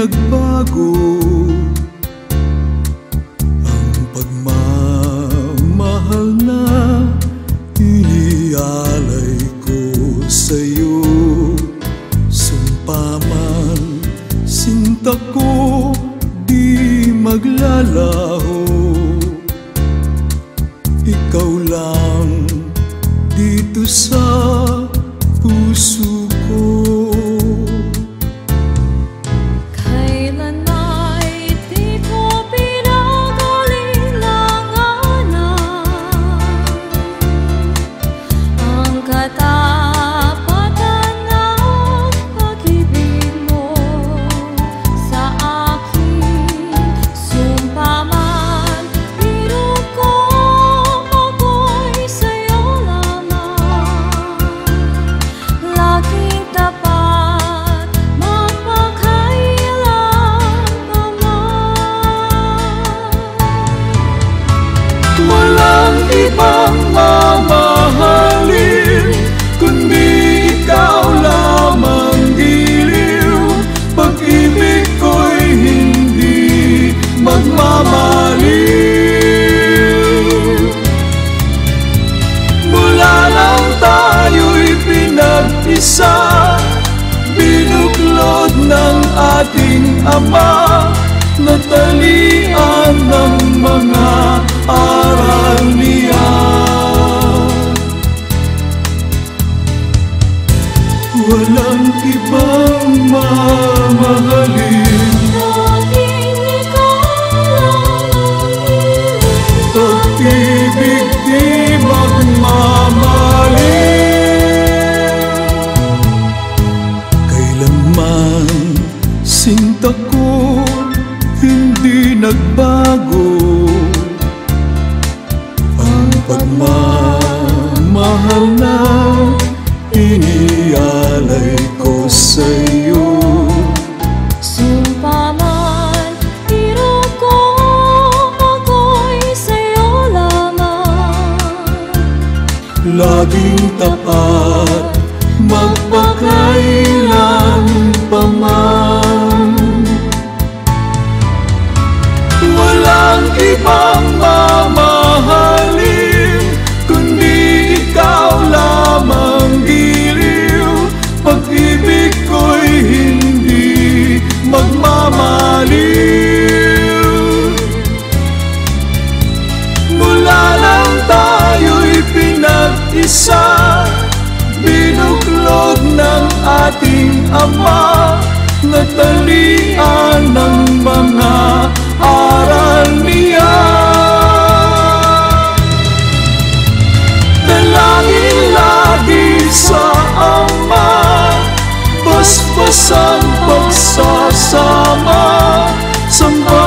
nagbago ang pagmamahal na inialay ko sa'yo. Sumpa man, sinta ko, di maglalaho. Ikaw lang dito sa puso ko. Kailan ay di ko pinag-alilanganan ang katapatan ng pag-ibig mo sa akin. Sumpa man, biro ko, ako'y sa'yo lamang. Laging tapat, Walang ibang mamahalin kundi ikaw lamang, giliw. Pag-ibig ko'y hindi magmamaliw. Mula lang tayo'y pinag-isa, binuklod ng ating Ama, natalian ng mga aral niya. Walang ibang mamahalin, laging ikaw lamang. pag-ibig di magmamaliw. Kailanman sinta ko, hindi nagbago ang pagmamahal na inialay ko sa'yo. Sumpa man, biro ko, ako'y sa'yo lamang. Laging tapat, magpakailan pa man. Walang ibang mamahalin kundi ikaw lamang, giliw. Pag-ibig ko'y hindi magmamaliw. Mula lang tayo'y pinag-isa, binuklod ng ating Ama, natalian ng mga aral niya. Dalangin lagi sa Ama, basbas ang pagsasama, samba